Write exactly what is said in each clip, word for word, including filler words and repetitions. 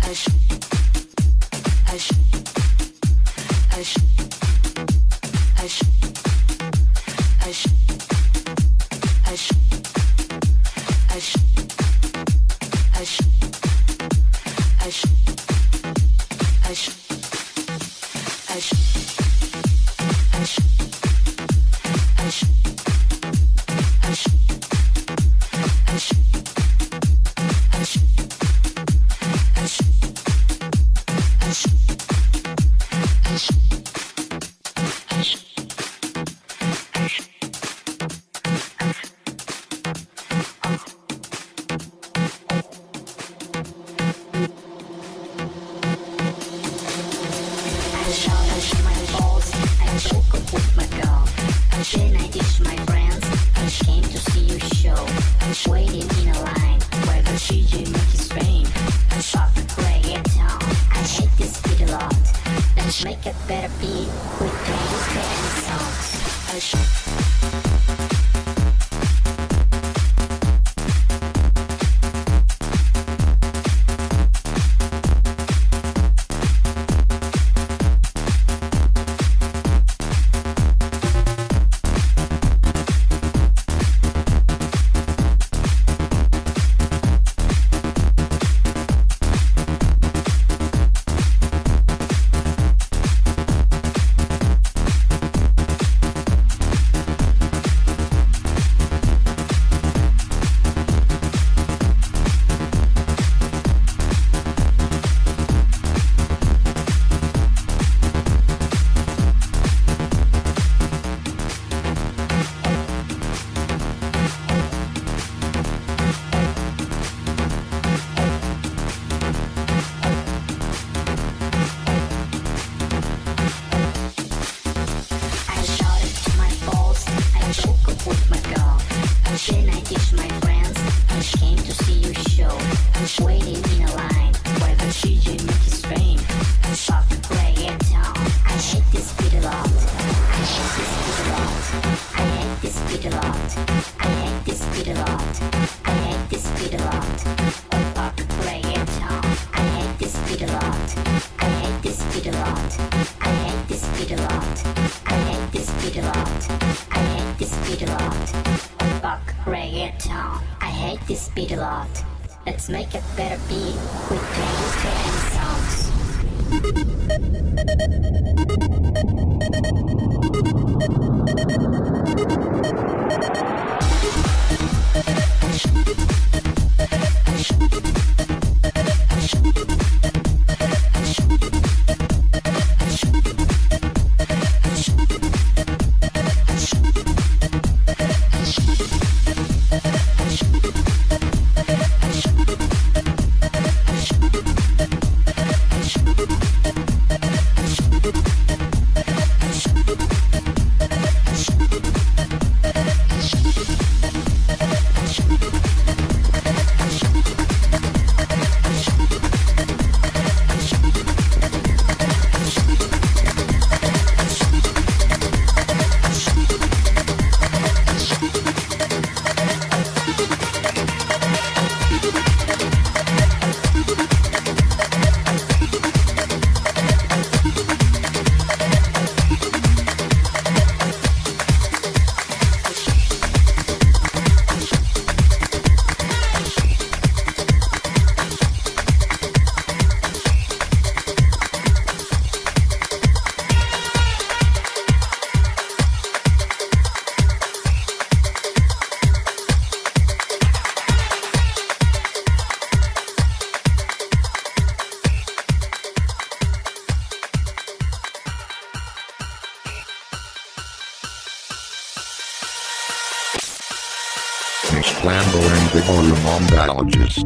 Flambo and Gregorio Mondages.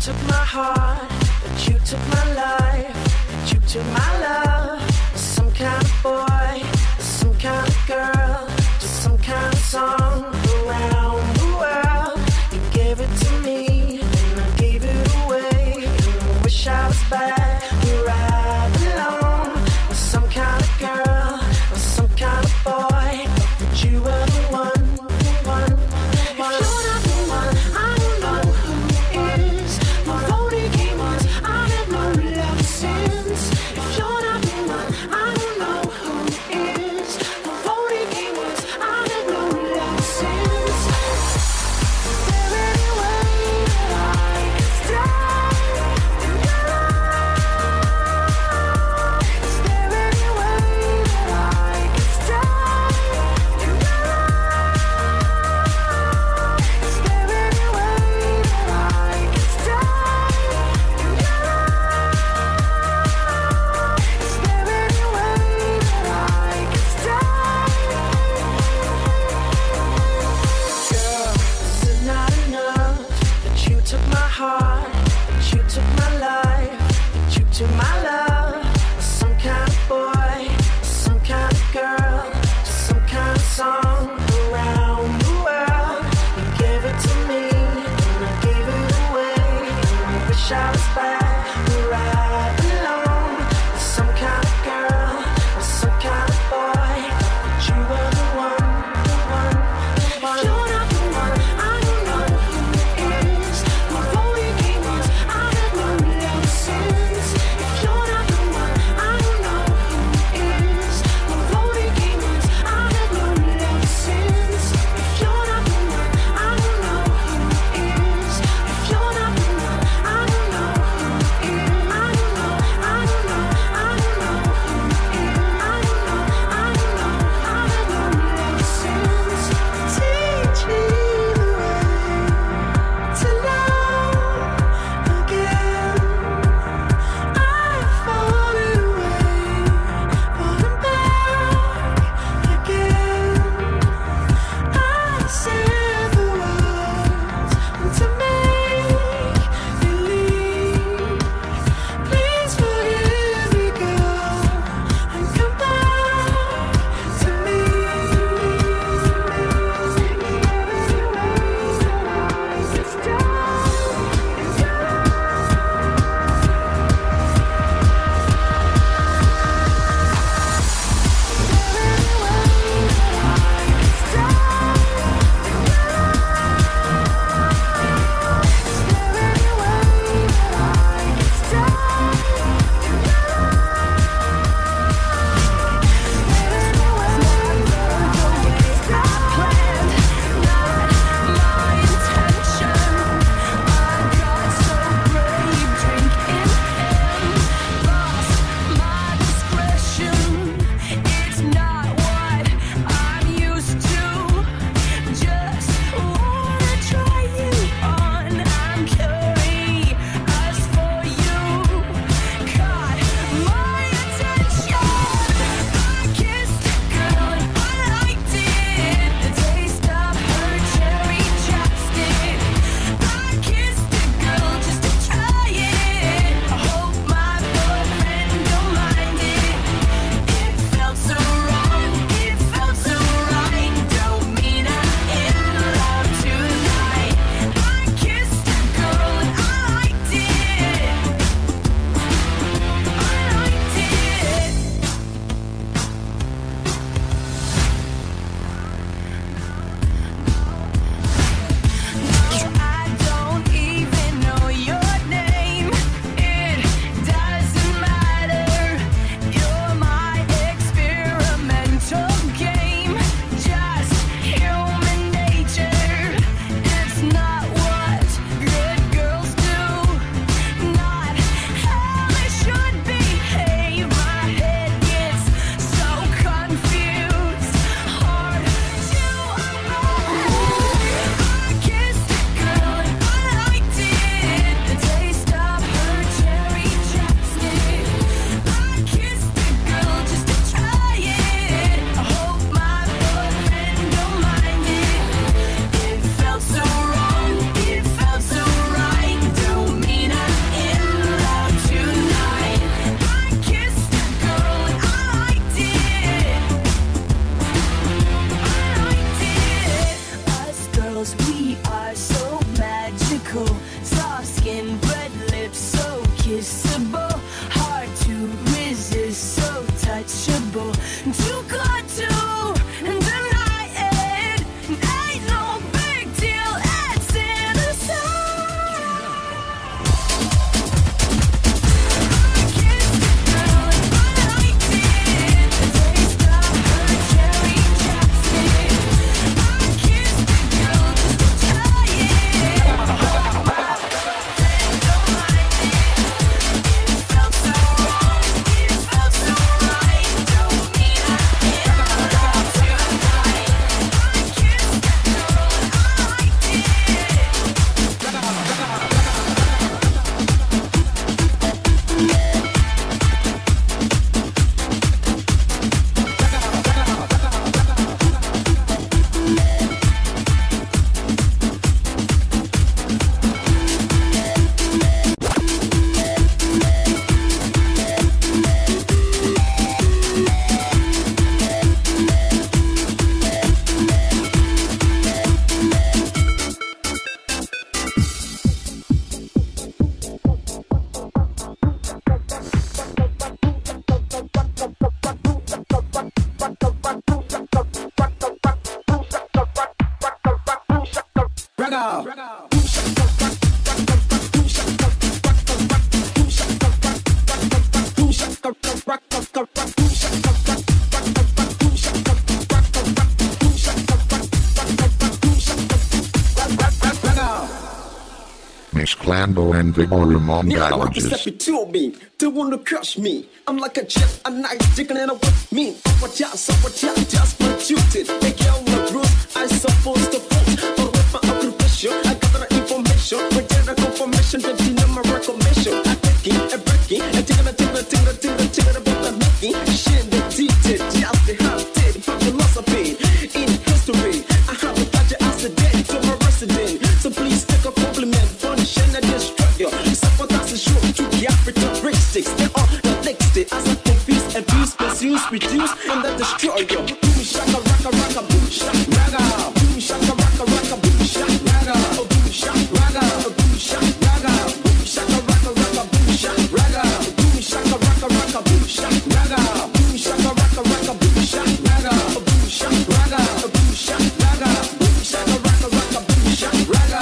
took my heart, that you took my life, that you took my love. Some kind of boy, some kind of girl, just some kind of song around the world. You gave it to me, and I gave it away. And I wish I was back where I belong, with some kind of girl, with some kind of boy. But you were the one, the one, the one. If you're not the one, I don't know who is. My phony games, I have no love since. If you're not the one, physical. Soft skin, red lips, so kissable. Hard to resist, so touchable. Too good to deny it. Ain't no big deal, it's innocent. I kissed a girl and I liked it. The taste of her cherry chapstick. I kissed a girl just to try it. It felt so wrong, it felt so right. Don't mean I can't love tonight. I kissed a girl and I liked it. Miss Clambo and the hormone Step biologist. to me, they wanna crush me. I'm like a jet, a nice chicken and a what me. What ya, so what ya, just produced it. They kill my roots, I supposed to put. But with my occupation, I got the information. But get a confirmation that you know my recommendation. I take it, I break it, I take it, I take it, I take it, I take it, I take it about the making. Shit, the detail, just the half dead, philosophy. In history, I have a budget as a dead to my resident. So please take a compliment, punish and destroy you. Sabotage the show to the characteristics. They are the next day as I confuse, abuse, misuse, reduce, and then destroy you. Boom, shaka, raka, raka, boom, shaka, raga. Boom, shaka, raka, raka, boom, shaka, raga. Oh, boom, shaka, raga. Oh, boom, shaka, raga. Boom, shaka, raka, raka, boom, shaka, raga. Boom, shaka, raka, raka, boom, shaka, raga. Boom, shaka, raka, raka, boom, shaka, raga. Oh, boom, shaka, raga. Oh, boom, shaka, raga. Boom, shaka, raka, raka, boom, shaka, raga.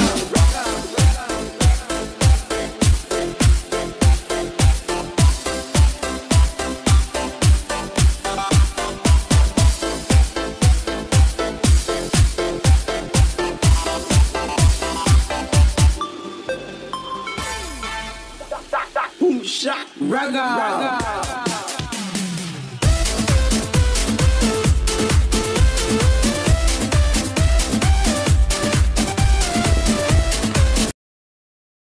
Boom, shaka, raga.